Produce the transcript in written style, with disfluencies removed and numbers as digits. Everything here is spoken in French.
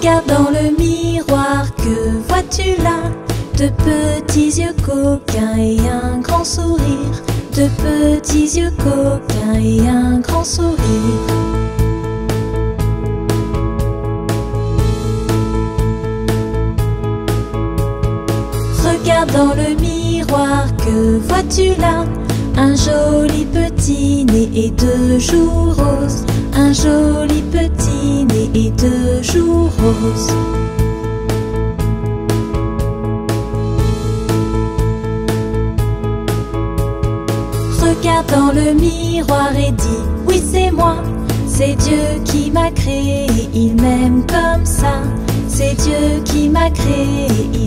Regarde dans le miroir, que vois-tu là? De petits yeux coquins et un grand sourire. De petits yeux coquins et un grand sourire. Regarde dans le miroir, que vois-tu là? Un joli petit nez et deux joues roses. Un joli petit nez et deux joues roses. Regarde dans le miroir et dis: oui, c'est moi. C'est Dieu qui m'a créé, il m'aime comme ça. C'est Dieu qui m'a créé,